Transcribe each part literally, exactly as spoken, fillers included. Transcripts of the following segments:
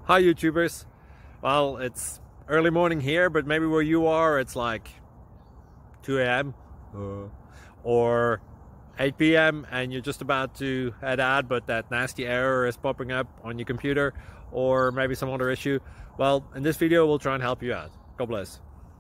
Hi YouTubers. Well, it's early morning here, but maybe where you are it's like two A M uh, or eight P M and you're just about to head out, but that nasty error is popping up on your computer, or maybe some other issue. Well, in this video we'll try and help you out. God bless.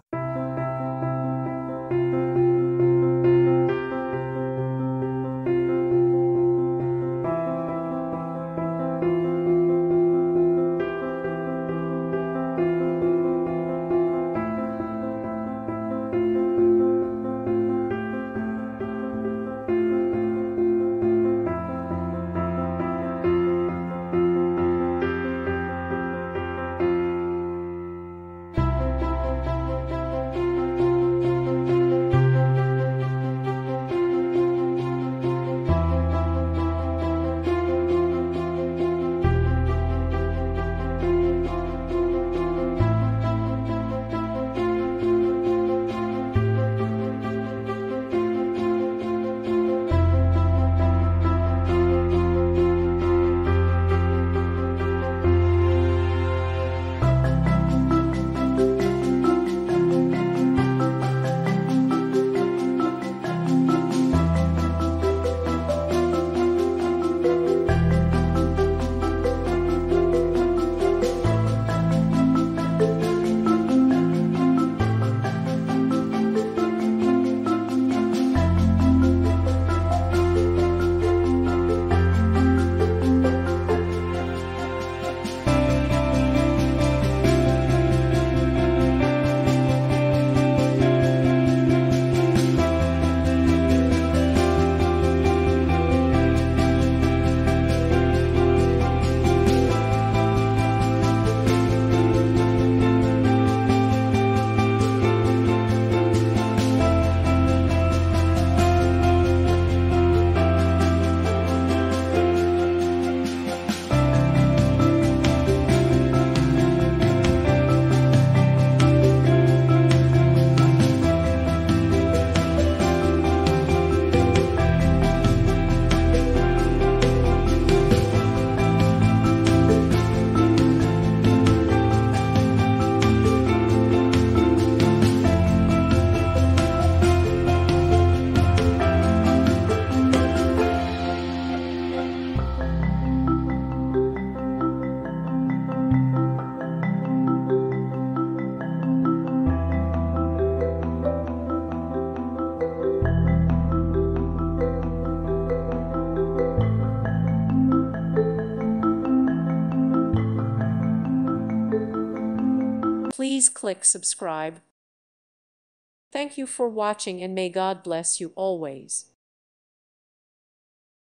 Please click subscribe. Thank you for watching and may God bless you always.